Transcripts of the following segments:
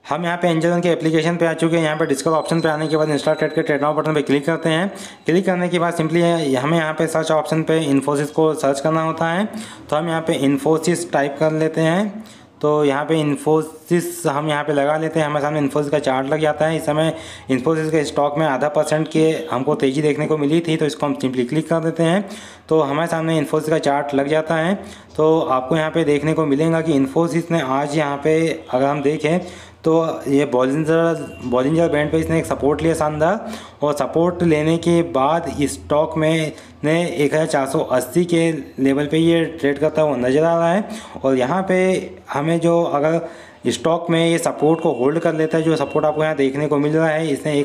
हम यहाँ पे एंजल वन के एप्लीकेशन पे आ चुके हैं। यहाँ पे डिस्कवर ऑप्शन पे आने के बाद इंस्टॉल करके ट्रेड नाउ बटन पे क्लिक करते हैं। क्लिक करने के बाद सिंपली हमें यहाँ पे सर्च ऑप्शन पे इन्फोसिस को सर्च करना होता है। तो हम यहाँ पे इन्फोसिस टाइप कर लेते हैं। तो यहाँ पे इन्फोसिस हम यहाँ पे लगा लेते हैं। हमारे सामने इन्फोसिस का चार्ट लग जाता है। इस समय इन्फोसिस के स्टॉक में %.5% के हमको तेज़ी देखने को मिली थी, तो इसको हम सिंपली क्लिक कर देते हैं। तो हमारे सामने इन्फोसिस का चार्ट लग जाता है। तो आपको यहाँ पे देखने को मिलेगा कि इन्फोसिस ने आज यहाँ पे अगर हम देखें तो ये बॉलिंजर बैंड पे इसने एक सपोर्ट लिया शानदार, और सपोर्ट लेने के बाद इस स्टॉक में ने 1480 के लेवल पे ये ट्रेड करता हुआ नज़र आ रहा है। और यहाँ पे हमें जो अगर स्टॉक में ये सपोर्ट को होल्ड कर लेता है, जो सपोर्ट आपको यहाँ देखने को मिल रहा है, इसने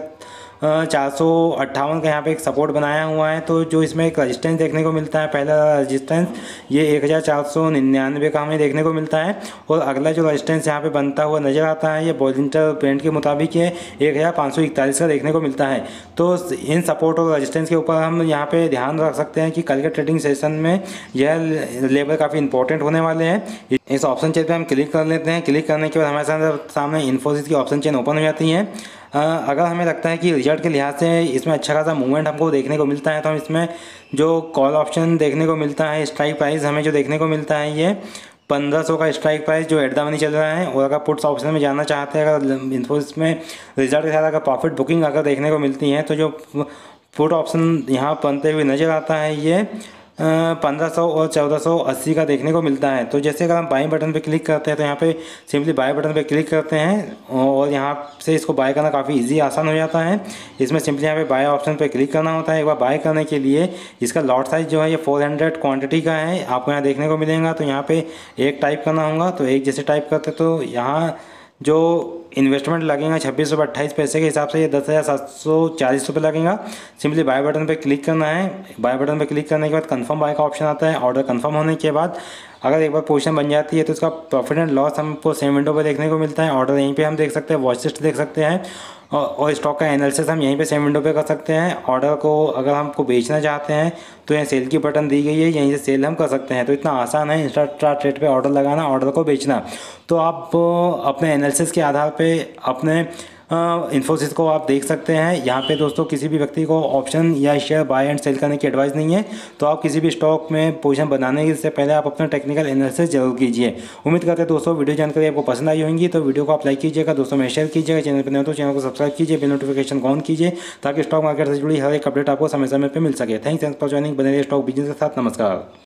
1458 का यहाँ पे एक सपोर्ट बनाया हुआ है। तो जो इसमें एक रजिस्टेंस देखने को मिलता है, पहला रजिस्टेंस ये 1499 का हमें देखने को मिलता है। और अगला जो रजिस्टेंस यहाँ पे बनता हुआ नज़र आता है, ये बॉलिंजर बैंड के मुताबिक ये 1541 का देखने को मिलता है। तो इन सपोर्ट और रजिस्टेंस के ऊपर हम यहाँ पे ध्यान रख सकते हैं कि कल के ट्रेडिंग सेशन में यह लेवल काफ़ी इंपॉर्टेंट होने वाले हैं। इस ऑप्शन चेन पे हम क्लिक कर लेते हैं। क्लिक करने के बाद हमारे सामने इन्फोसिस की ऑप्शन चेन ओपन हो जाती है। अगर हमें लगता है कि रिजल्ट के लिहाज से इसमें अच्छा खासा मूवमेंट हमको देखने को मिलता है, तो हम इसमें जो कॉल ऑप्शन देखने को मिलता है, स्ट्राइक प्राइस हमें जो देखने को मिलता है ये 1500 का स्ट्राइक प्राइस जो एट द मनी चल रहा है। और अगर पुट्स ऑप्शन में जाना चाहते हैं, अगर इन्फोसिस में रिजल्ट के साथ अगर प्रॉफिट बुकिंग अगर देखने को मिलती है, तो जो पुट ऑप्शन यहाँ बनते हुए नज़र आता है ये 1500 और 1480 का देखने को मिलता है। तो जैसे अगर हम बाई बटन पे क्लिक करते हैं, तो यहाँ पे सिंपली बाय बटन पे क्लिक करते हैं और यहाँ से इसको बाय करना काफ़ी इजी आसान हो जाता है। इसमें सिंपली यहाँ पे बाय ऑप्शन पे क्लिक करना होता है। एक बार बाय करने के लिए इसका लॉट साइज जो है ये 400 क्वांटिटी का है, आपको यहाँ देखने को मिलेगा। तो यहाँ पे एक टाइप करना होगा, तो एक जैसे टाइप करते तो यहाँ जो इन्वेस्टमेंट लगेगा ₹26.28 के हिसाब से ये 10,740 रुपये लगेगा। सिंपली बाय बटन पे क्लिक करना है। बाय बटन पे क्लिक करने के बाद कंफर्म बाय का ऑप्शन आता है। ऑर्डर कंफर्म होने के बाद अगर एक बार पोजीशन बन जाती है, तो इसका प्रॉफिट एंड लॉस हमको सेम विंडो पे देखने को मिलता है। ऑर्डर यहीं पे हम देख सकते हैं, वॉच लिस्ट देख सकते हैं, और स्टॉक का एनालिसिस हम यहीं पे सेम विंडो पे कर सकते हैं। ऑर्डर को अगर हमको बेचना चाहते हैं, तो यहाँ सेल की बटन दी गई है, यहीं से सेल हम कर सकते हैं। तो इतना आसान है इंस्टाट्रेड पे ऑर्डर लगाना, ऑर्डर को बेचना। तो आप अपने एनालिसिस के आधार पे अपने इन्फोसिस को आप देख सकते हैं। यहाँ पे दोस्तों किसी भी व्यक्ति को ऑप्शन या शेयर बाय एंड सेल करने की एडवाइस नहीं है। तो आप किसी भी स्टॉक में पोजीशन बनाने से पहले आप अपना टेक्निकल एनालिसिस जरूर कीजिए। उम्मीद करते हैं दोस्तों वीडियो जानकारी आपको पसंद आई होंगी। तो वीडियो को आप लाइक कीजिएगा, दोस्तों में शेयर कीजिएगा। चैनल पर नए हो तो चैनल को सब्सक्राइब कीजिए, बेल नोटिफिकेशन ऑन कीजिए, ताकि स्टॉक मार्केट से जुड़ी हर एक अपडेट आपको समय समय पर मिल सके। Thanks for joining. बने रहिए स्टॉक बिजनेस के साथ। नमस्कार।